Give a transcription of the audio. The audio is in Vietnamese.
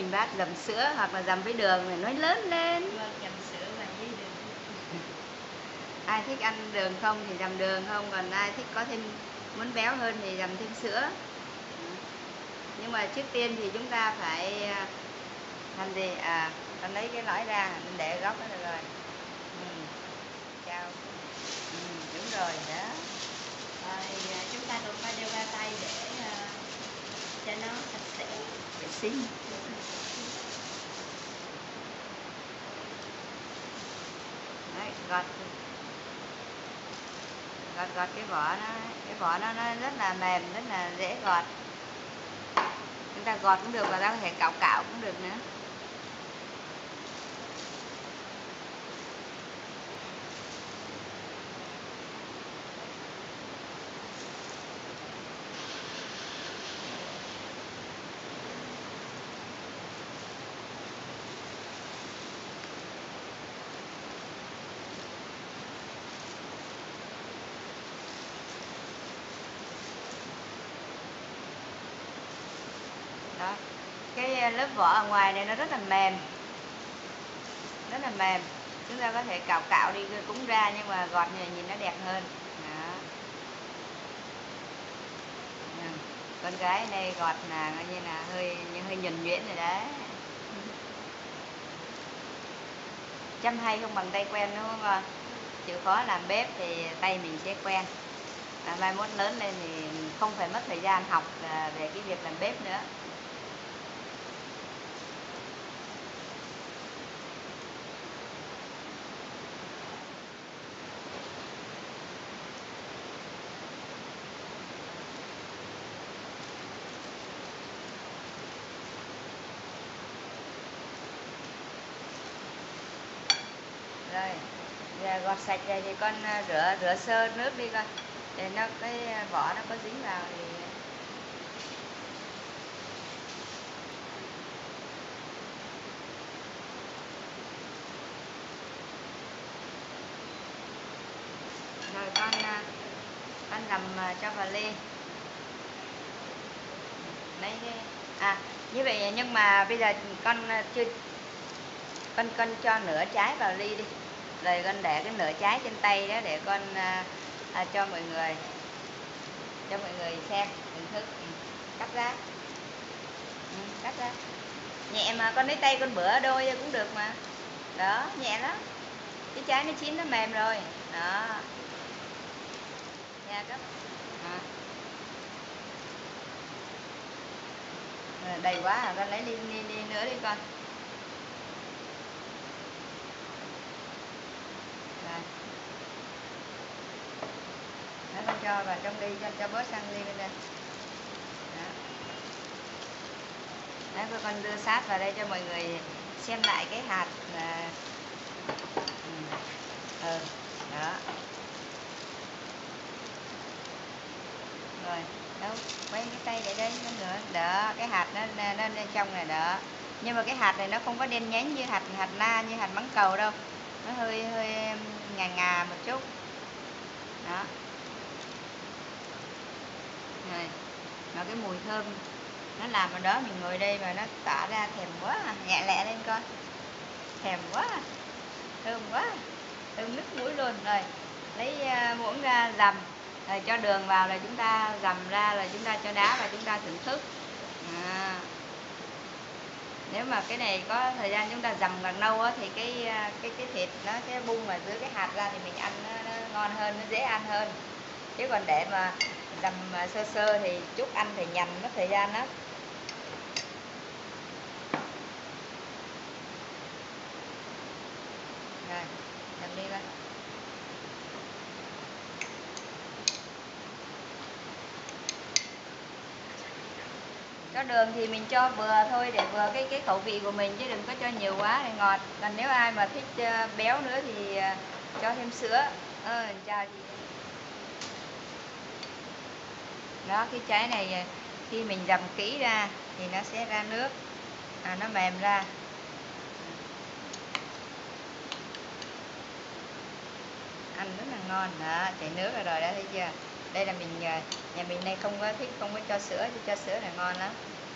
mình bát dầm sữa hoặc là dầm với đường thì nó lớn lên. Vâng, dầm sữa và với đường. Ai thích ăn đường không thì dầm đường không, còn ai thích có thêm muốn béo hơn thì dầm thêm sữa. Nhưng mà trước tiên thì chúng ta phải làm gì? Con lấy cái lõi ra, mình để góc đó được rồi. Chao. Đúng rồi đó. Rồi chúng ta cũng phải đeo găng tay để cho nó sạch sẽ, Vệ sinh. Đấy, gọt cái vỏ nó rất là mềm, rất là dễ gọt. Chúng ta gọt cũng được và ta có thể cạo cạo cũng được nữa. Đó. Cái lớp vỏ ở ngoài này nó rất là mềm. Rất là mềm. Chúng ta có thể cạo cạo đi cũng ra, nhưng mà gọt như này nhìn nó đẹp hơn. Đó. Con gái đây gọt là coi như là hơi nhuần nhuyễn rồi đấy. Chăm hay không bằng tay quen đúng không ạ? Chịu khó làm bếp thì tay mình sẽ quen. Mai mốt lớn lên thì không phải mất thời gian học về cái việc làm bếp nữa. Rồi, giờ gọt sạch rồi thì con rửa sơ nước đi coi, để nó cái vỏ nó có dính vào thì rồi con làm cho vào ly. Lấy cái như vậy, nhưng mà bây giờ con chưa con cho nửa trái vào ly đi, rồi con để cái nửa trái trên tay đó để con cho mọi người xem thưởng thức. Cắt ra, cắt ra nhẹ mà, con lấy tay con bữa đôi cũng được mà. Đó, nhẹ lắm, cái trái nó chín nó mềm rồi đó. Nha cấp. Đầy quá à, con lấy ly nữa đi con. Rồi. Đó, con cho vào trong ly, cho bớt sang ly bên đây. Đó. Đấy, con đưa sát vào đây cho mọi người xem lại cái hạt. Đó. Rồi, đâu, quay cái tay lại đây nữa. Đó, cái hạt nó lên trong này đó. Nhưng mà cái hạt này nó không có đen nhánh như hạt na, như hạt mắng cầu đâu. Nó hơi ngà một chút. Đó. Rồi. Mà cái mùi thơm nó làm ở đó, mình ngồi đây mà nó tỏa ra thèm quá. Nhẹ lẹ lên con. Thèm quá. Thơm quá. Thơm nức mũi luôn. Rồi, lấy muỗng ra dầm. Rồi cho đường vào là chúng ta dầm ra, rồi chúng ta cho đá và chúng ta thưởng thức. Nếu mà cái này có thời gian chúng ta dầm càng lâu á, thì cái thịt nó sẽ bung vào dưới cái hạt ra, thì mình ăn nó ngon hơn, nó dễ ăn hơn. Chứ còn để mà dầm sơ sơ thì chút ăn thì nhằn, mất thời gian lắm. Rồi, dầm đi con. Cho đường thì mình cho vừa thôi, để vừa cái khẩu vị của mình, chứ đừng có cho nhiều quá thì ngọt. Còn nếu ai mà thích béo nữa thì cho thêm sữa. Chào chị. Đó, cái trái này khi mình dầm kỹ ra thì nó sẽ ra nước, nó mềm ra. Ăn rất là ngon. Đó, chảy nước rồi đó, thấy chưa? Đây là mình nhà mình đây không có thích, không có cho sữa, chứ cho sữa là ngon lắm.